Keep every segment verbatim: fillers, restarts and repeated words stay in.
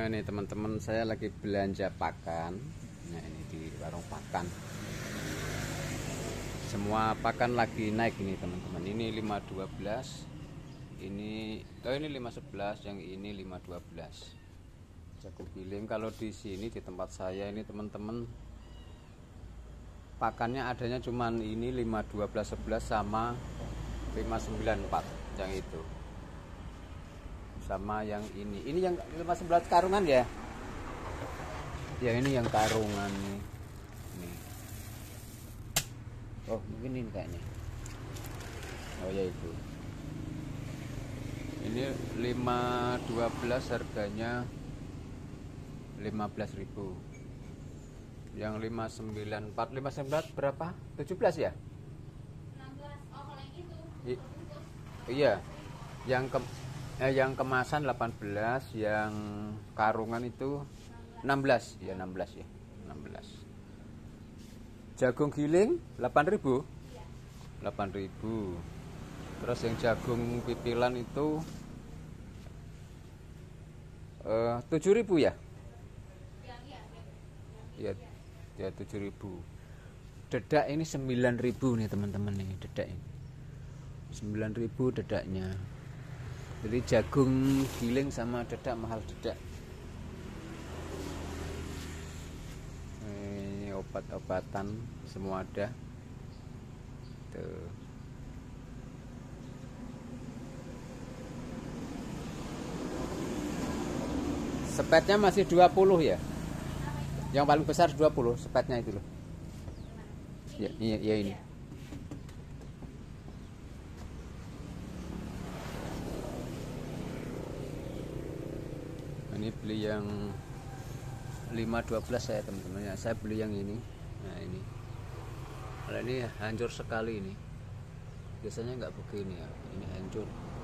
Nah ini teman-teman, saya lagi belanja pakan. Nah ini di warung pakan. Semua pakan lagi naik ini teman-teman. Ini lima dua belas. Ini oh ini lima sebelas, yang ini lima dua belas. Jago giling kalau di sini di tempat saya ini teman-teman, pakannya adanya cuman ini lima dua belas sebelas sama lima sembilan empat yang itu. Sama yang ini. Ini yang lima sebelas karungan ya? Ya ini yang karungan nih. Nih. Oh, mungkin ini kayaknya. Oh ya itu. Ini lima dua belas harganya lima belas ribu. Yang lima sembilan empat, lima sembilan empat berapa? tujuh belas ya? enam belas. Oh, kalau yang itu. I iya. Yang ke eh, yang kemasan delapan belas, yang karungan itu enam belas. Ya enam belas ya. enam belas. Jagung giling delapan ribu. Iya. delapan ribu. Terus yang jagung pipilan itu eh, tujuh ribu ya? Yang iya, Ya, ya tujuh ribu. Dedak ini sembilan ribu nih teman-teman nih, dedak ini. sembilan ribu dedaknya. Jadi jagung giling sama dedak mahal dedak. Ini obat-obatan semua ada. Tuh. Sepetnya masih dua puluh ya? Yang paling besar dua puluh sepetnya itu loh. Ya, iya, iya ini. Ini beli yang lima dua belas saya teman-teman ya. Saya beli yang ini. Nah ini. Kalau ini hancur sekali ini. Biasanya nggak begini ya. Ini hancur.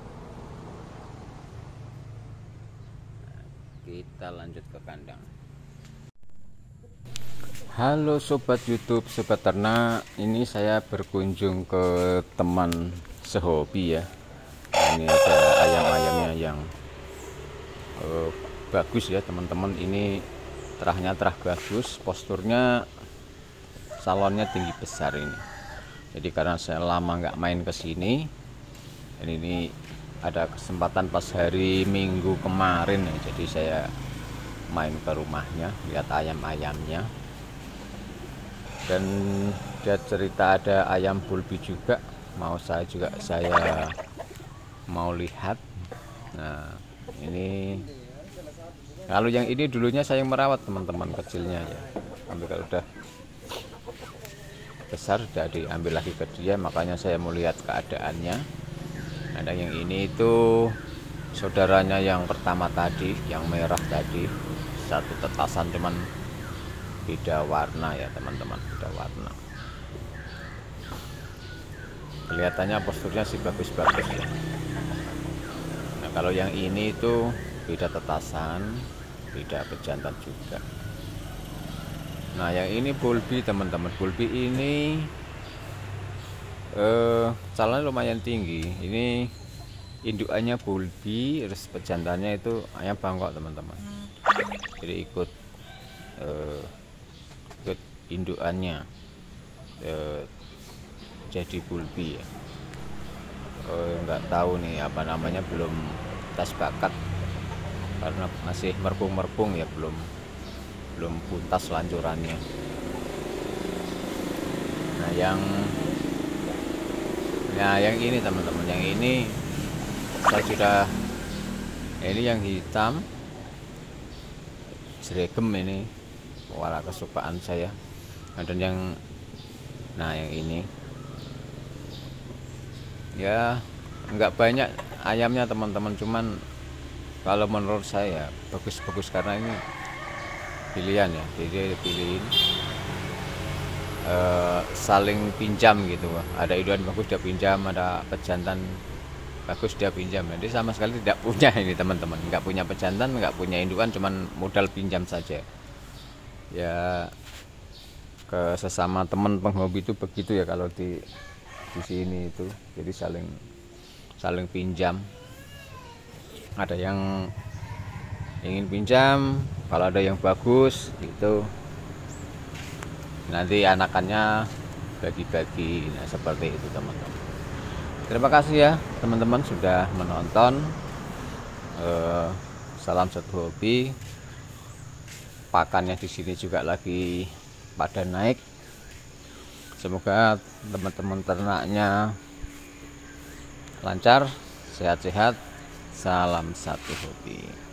Nah, kita lanjut ke kandang. Halo sobat YouTube, sobat ternak. Ini saya berkunjung ke teman sehobi ya. Ini ada ayam-ayamnya yang uh, bagus ya teman-teman. Ini terahnya terah bagus, posturnya salonnya tinggi besar ini. Jadi karena saya lama nggak main ke sini, dan ini ada kesempatan pas hari Minggu kemarin ya. Jadi saya main ke rumahnya, lihat ayam-ayamnya. Dan dia cerita ada ayam bulbi juga, mau saya juga saya mau lihat. Nah ini kalau yang ini dulunya saya merawat teman-teman, kecilnya ya, tapi kalau udah besar sudah diambil lagi ke dia, makanya saya mau lihat keadaannya. Ada yang ini itu saudaranya yang pertama tadi, yang merah tadi, satu tetasan cuman beda warna ya teman-teman, beda warna. Kelihatannya posturnya sih bagus-bagus ya. Nah kalau yang ini itu beda tetasan, beda pejantan juga. Nah yang ini bulbi teman-teman, bulbi ini eh, calonnya lumayan tinggi. Ini indukannya bulbi, terus pejantannya itu ayam bangkok teman-teman. Jadi ikut eh, ikut indukannya eh, jadi bulbi ya. Eh, nggak tahu nih apa namanya, belum tes bakat karena masih merpung-merpung ya, belum belum puntas lancurannya. Nah yang nah yang ini teman-teman, yang ini saya sudah, ini yang hitam sregem, ini warna kesukaan saya. Dan yang nah yang ini ya nggak banyak ayamnya teman-teman, cuman kalau menurut saya bagus-bagus karena ini pilihan ya, jadi dipilihin uh, saling pinjam gitu. Ada induan bagus dia pinjam, ada pejantan bagus dia pinjam. Jadi sama sekali tidak punya ini teman-teman, nggak punya pejantan, nggak punya indukan, cuman modal pinjam saja ya. Ke sesama teman penghobi itu begitu ya kalau di di sini itu, jadi saling saling pinjam. Ada yang ingin pinjam, kalau ada yang bagus itu nanti anakannya bagi-bagi. Nah, seperti itu teman-teman. Terima kasih ya teman-teman sudah menonton. eh, salam satu hobi. Pakannya di sini juga lagi pada naik. Semoga teman-teman ternaknya lancar, sehat-sehat. Salam satu hobi.